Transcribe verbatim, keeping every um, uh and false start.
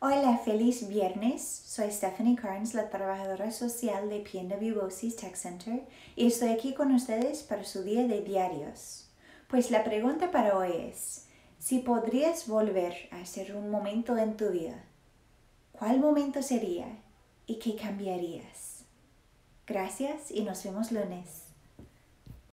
Hola, feliz viernes. Soy Stephanie Carnes, la trabajadora social de P N W O C I Tech Center, y estoy aquí con ustedes para su día de diarios. Pues la pregunta para hoy es, si podrías volver a hacer un momento en tu vida, ¿cuál momento sería y qué cambiarías? Gracias y nos vemos lunes.